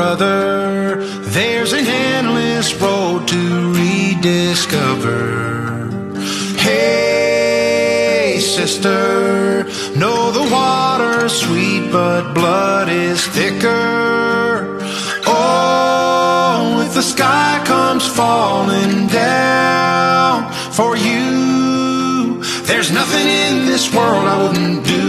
brother, there's an endless road to rediscover. Hey, sister, know the water's sweet, but blood is thicker. Oh, if the sky comes falling down for you, there's nothing in this world I wouldn't do.